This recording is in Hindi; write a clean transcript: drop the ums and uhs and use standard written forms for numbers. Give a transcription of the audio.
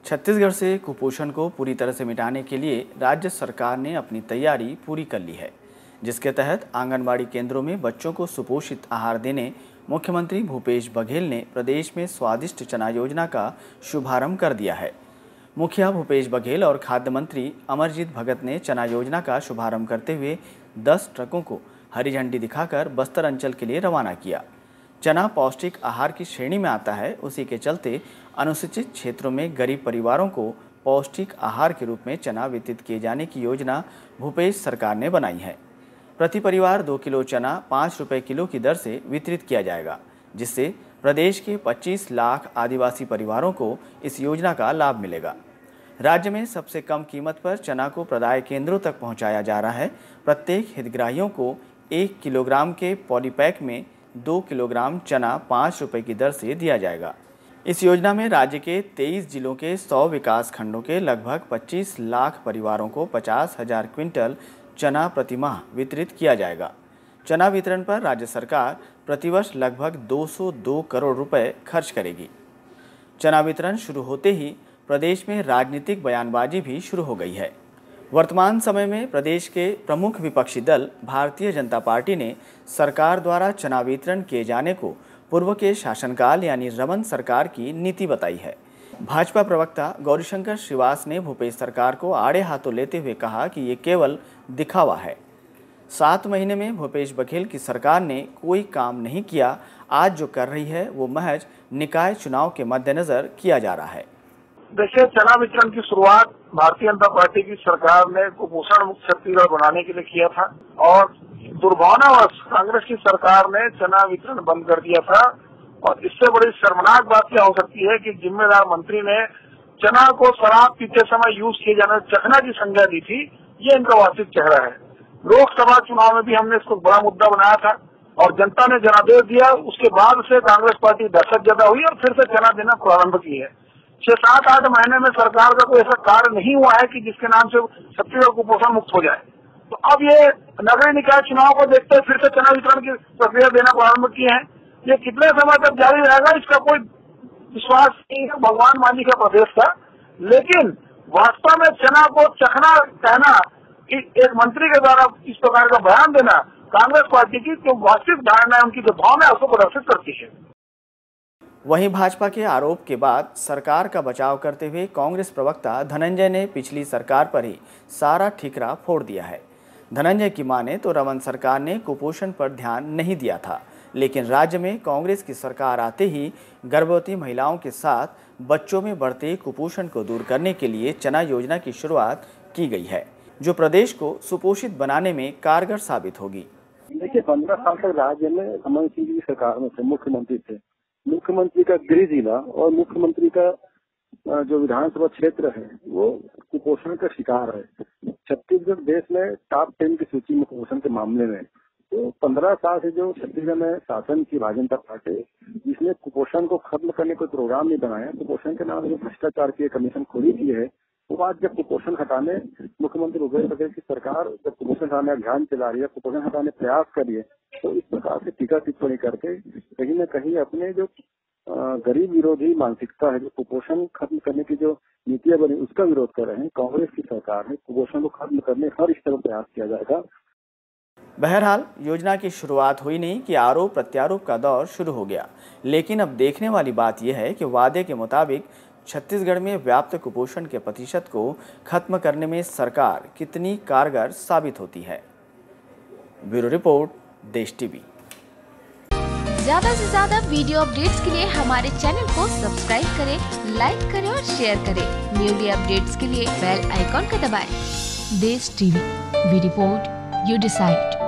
छत्तीसगढ़ से कुपोषण को पूरी तरह से मिटाने के लिए राज्य सरकार ने अपनी तैयारी पूरी कर ली है, जिसके तहत आंगनबाड़ी केंद्रों में बच्चों को सुपोषित आहार देने मुख्यमंत्री भूपेश बघेल ने प्रदेश में स्वादिष्ट चना योजना का शुभारंभ कर दिया है। मुखिया भूपेश बघेल और खाद्य मंत्री अमरजीत भगत ने चना योजना का शुभारंभ करते हुए 10 ट्रकों को हरी झंडी दिखाकर बस्तर अंचल के लिए रवाना किया। चना पौष्टिक आहार की श्रेणी में आता है, उसी के चलते अनुसूचित क्षेत्रों में गरीब परिवारों को पौष्टिक आहार के रूप में चना वितरित किए जाने की योजना भूपेश सरकार ने बनाई है। प्रति परिवार 2 किलो चना 5 रुपये किलो की दर से वितरित किया जाएगा, जिससे प्रदेश के 25 लाख आदिवासी परिवारों को इस योजना का लाभ मिलेगा। राज्य में सबसे कम कीमत पर चना को प्रदाय केंद्रों तक पहुंचाया जा रहा है। प्रत्येक हितग्राहियों को 1 किलोग्राम के पॉलीपैक में 2 किलोग्राम चना 5 रुपये की दर से दिया जाएगा। इस योजना में राज्य के 23 जिलों के 100 विकास खंडों के लगभग 25 लाख परिवारों को 50,000 क्विंटल चना प्रतिमाह वितरित किया जाएगा। चना वितरण पर राज्य सरकार प्रतिवर्ष लगभग 202 करोड़ रुपए खर्च करेगी। चना वितरण शुरू होते ही प्रदेश में राजनीतिक बयानबाजी भी शुरू हो गई है। वर्तमान समय में प्रदेश के प्रमुख विपक्षी दल भारतीय जनता पार्टी ने सरकार द्वारा चना वितरण किए जाने को पूर्व के शासनकाल यानी रमन सरकार की नीति बताई है। भाजपा प्रवक्ता गौरीशंकर श्रीवास ने भूपेश सरकार को आड़े हाथों लेते हुए कहा कि ये केवल दिखावा है। 7 महीने में भूपेश बघेल की सरकार ने कोई काम नहीं किया। आज जो कर रही है वो महज निकाय चुनाव के मद्देनजर किया जा रहा है। देखिए, चना वितरण की शुरुआत भारतीय जनता पार्टी की सरकार ने कुपोषण मुक्त छत्तीसगढ़ बनाने के लिए किया था और दुर्भावनावश कांग्रेस की सरकार ने चना वितरण बंद कर दिया था। और इससे बड़ी शर्मनाक बात क्या हो सकती है कि जिम्मेदार मंत्री ने चना को शराब पीते समय यूज किए जाने चखना की संज्ञा दी थी। ये इनका वास्तविक चेहरा है। लोकसभा चुनाव में भी हमने इसको बड़ा मुद्दा बनाया था और जनता ने जनादेश दिया। उसके बाद से कांग्रेस पार्टी दहशत जदा हुई और फिर से चना देना प्रारंभ की है। 6-7-8 महीने में सरकार का कोई ऐसा कार्य नहीं हुआ है कि जिसके नाम से छत्तीसगढ़ कुपोषण मुक्त हो जाए। तो अब ये नगरीय निकाय चुनाव को देखते हुए फिर से चना वितरण की प्रक्रिया देना प्रारंभ की है। ये कितने समय तक जारी रहेगा इसका कोई विश्वास नहीं है। भगवान मानी का प्रदेश था, लेकिन वास्तव में चना को चखना कहना कि एक मंत्री के द्वारा इस प्रकार का बयान देना कांग्रेस पार्टी की जो वास्तविक धारणा है, उनकी जो भावना है, उसको प्रदर्शित करती है। वहीं भाजपा के आरोप के बाद सरकार का बचाव करते हुए कांग्रेस प्रवक्ता धनंजय ने पिछली सरकार पर ही सारा ठिकरा फोड़ दिया है। धनंजय की माने तो रमन सरकार ने कुपोषण पर ध्यान नहीं दिया था, लेकिन राज्य में कांग्रेस की सरकार आते ही गर्भवती महिलाओं के साथ बच्चों में बढ़ते कुपोषण को दूर करने के लिए चना योजना की शुरुआत की गई है, जो प्रदेश को सुपोषित बनाने में कारगर साबित होगी। देखिए, 15 साल तक राज्य में रमन सिंह की सरकार में थे, मुख्यमंत्री थे। मुख्यमंत्री का गृह जिला और मुख्यमंत्री का जो विधानसभा क्षेत्र है वो कुपोषण का शिकार है। छत्तीसगढ़ देश में टॉप 10 की सूची में कुपोषण के मामले में। तो 15 साल से जो छत्तीसगढ़ में शासन की भारतीय जनता पार्टी, जिसने कुपोषण को खत्म करने कोई प्रोग्राम नहीं बनाया, कुपोषण के नाम जो भ्रष्टाचार की कमीशन खोली की है, वो आज जब कुपोषण हटाने मुख्यमंत्री भूपेश बघेल की सरकार जब कुपोषण हटाने अभियान चला रही है, कुपोषण हटाने प्रयास कर रही है, तो इस प्रकार से टीका टिप्पणी करके कहीं न कहीं अपने जो गरीब विरोधी मानसिकता है, जो कुपोषण खत्म करने की जो नीतियां बनी, उसका विरोध कर रहे हैं। कांग्रेस की सरकार है, कुपोषण को खत्म करने हर स्तर पर प्रयास किया जाएगा। बहरहाल योजना की शुरुआत हुई नहीं कि आरोप प्रत्यारोप का दौर शुरू हो गया। लेकिन अब देखने वाली बात यह है कि वादे के मुताबिक छत्तीसगढ़ में व्याप्त कुपोषण के प्रतिशत को खत्म करने में सरकार कितनी कारगर साबित होती है। Bureau report, Desh TV. ज्यादा से ज्यादा वीडियो अपडेट्स के लिए हमारे चैनल को सब्सक्राइब करें, लाइक करें और शेयर करें। न्यूली अपडेट्स के लिए बेल आइकॉन का दबाएं। Desh TV, we report, you decide.